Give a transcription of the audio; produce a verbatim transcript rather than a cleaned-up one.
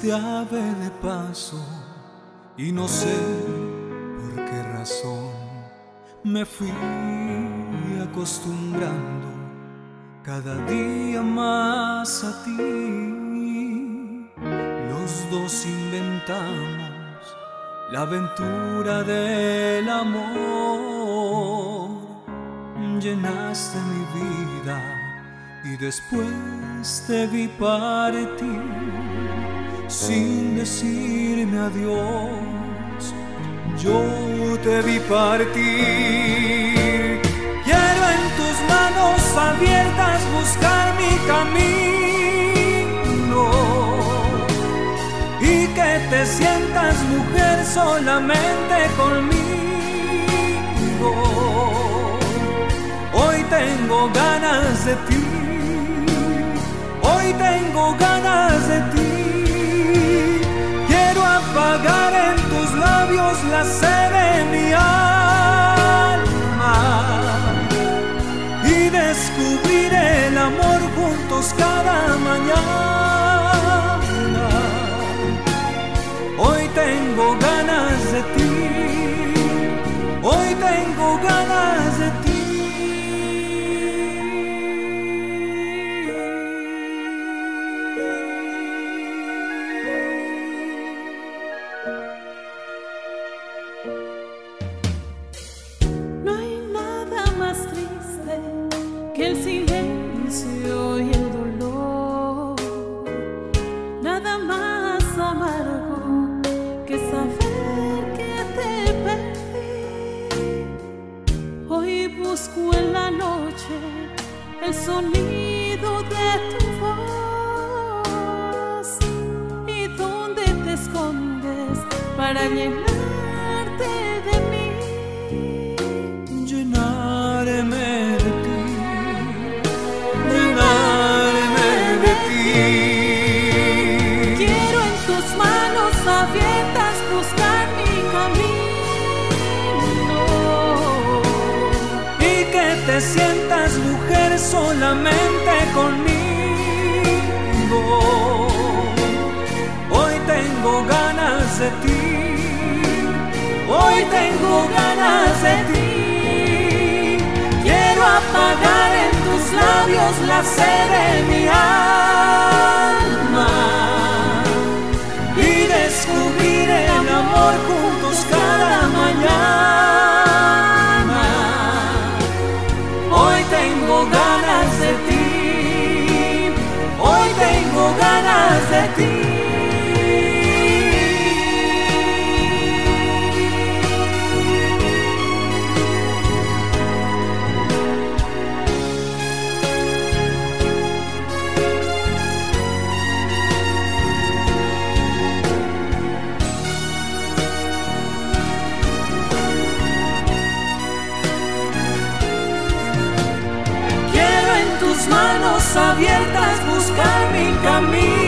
fuiste ave de paso y no sé por qué razón me fui acostumbrando cada día más a ti. Los dos inventamos la aventura del amor. Llenaste mi vida y después te vi partir sin decirme adiós. Yo te vi partir. Quiero en tus manos abiertas buscar mi camino y que te sientas mujer solamente conmigo. Hoy tengo ganas de ti, hoy tengo ganas de ti. Quiero apagar en tus labios la sed de mi alma y descubrir el amor juntos cada mañana. Hoy tengo ganas de ti, hoy tengo ganas de ti. Que el silencio y el dolor, nada más amargo que saber que te perdí. Hoy busco en la noche el sonido de tu voz y dónde te escondes para llenarte de mí. Llenarme abiertas buscar mi camino y que te sientas mujer solamente conmigo. Hoy tengo ganas de ti, hoy tengo ganas de ti. Quiero apagar en tus labios la sed de mi alma y descubrir el amor juntos cada mañana. Hoy tengo ganas de ti, hoy tengo ganas de ti. Manos abiertas buscar mi camino